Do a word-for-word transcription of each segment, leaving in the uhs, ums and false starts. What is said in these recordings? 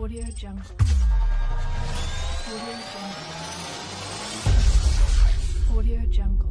Audio Jungle. Audio Jungle. Audio Jungle.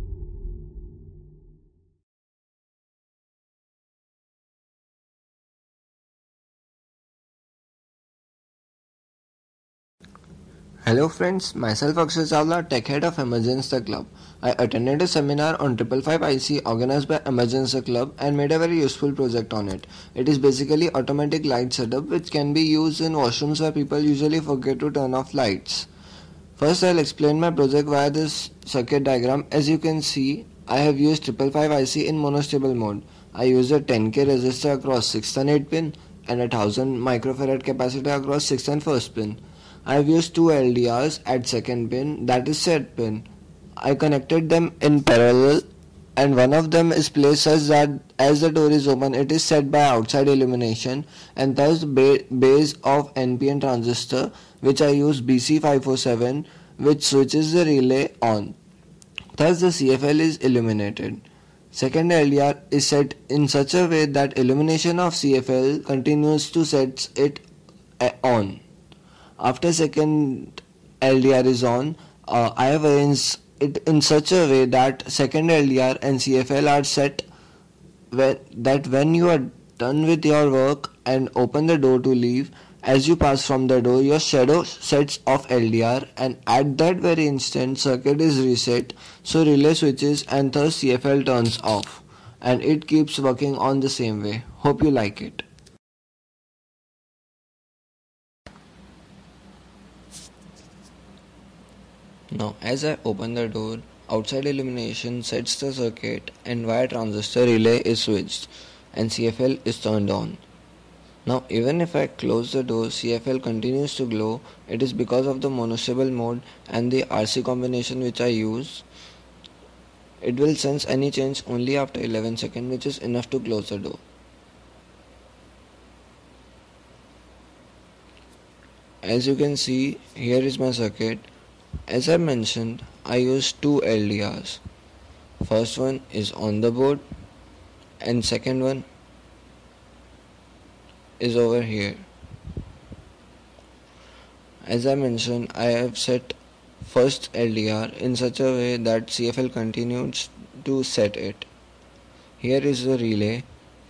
Hello friends, myself Akshay Chawla, Tech Head of Emergence the Club. I attended a seminar on five five five I C organized by Emergence the Club and made a very useful project on it. It is basically automatic light setup which can be used in washrooms where people usually forget to turn off lights. First I'll explain my project via this circuit diagram. As you can see, I have used five five five I C in monostable mode. I used a ten K resistor across sixth and eighth pin and a one thousand microfarad capacitor across sixth and first pin. I have used two L D Rs at second pin, that is set pin. I connected them in parallel and one of them is placed such that as the door is open it is set by outside illumination, and thus the base of N P N transistor which I use B C five four seven which switches the relay on. Thus the C F L is illuminated. Second L D R is set in such a way that illumination of C F L continues to set it on. After second L D R is on, uh, I have arranged it in such a way that second L D R and C F L are set when, that when you are done with your work and open the door to leave, as you pass from the door, your shadow sets off L D R and at that very instant circuit is reset, so relay switches and thus C F L turns off, and it keeps working on the same way. Hope you like it. Now as I open the door, outside illumination sets the circuit and via transistor relay is switched and C F L is turned on. Now even if I close the door, C F L continues to glow. It is because of the monostable mode and the R C combination which I use. It will sense any change only after eleven seconds, which is enough to close the door. As you can see, here is my circuit. As I mentioned, I used two L D Rs. First one is on the board and second one is over here. As I mentioned, I have set first L D R in such a way that C F L continues to set it. Here is the relay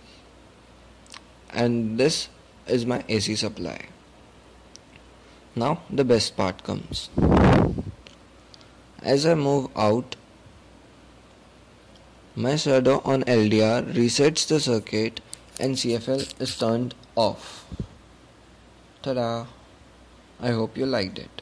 and this is my A C supply. Now the best part comes. As I move out, my shadow on L D R resets the circuit and C F L is turned off. Ta-da! I hope you liked it.